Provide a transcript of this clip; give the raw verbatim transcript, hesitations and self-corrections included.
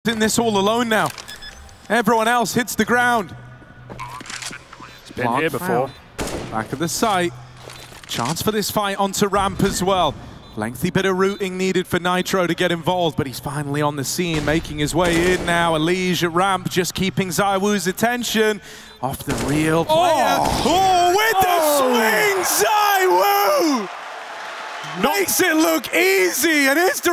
in this all alone now. Everyone else hits the ground. It's been here before. Back at the site. Chance for this fight onto ramp as well. Lengthy bit of routing needed for Nitro to get involved, but he's finally on the scene, making his way in now. Elige at ramp, just keeping ZywOo's attention off the real player. Oh, oh with oh. the swing, ZywOo! Makes it look easy, and it's